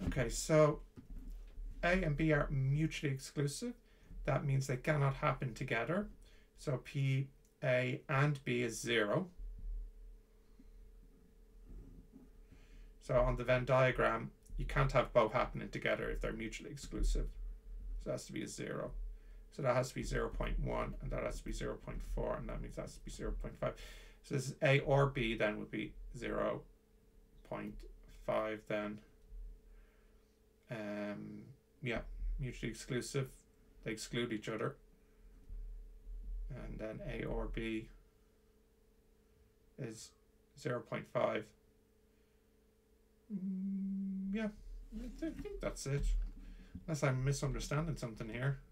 Okay, so A and B are mutually exclusive. That means they cannot happen together. So P, A, and B is 0. So on the Venn diagram, you can't have both happening together if they're mutually exclusive. So it has to be a 0. So that has to be 0.1, and that has to be 0.4, and that means that has to be 0.5. So this is A or B then would be 0.5 then. Yeah, mutually exclusive. They exclude each other. And then A or B is 0.5. Yeah, I think that's it. Unless I'm misunderstanding something here.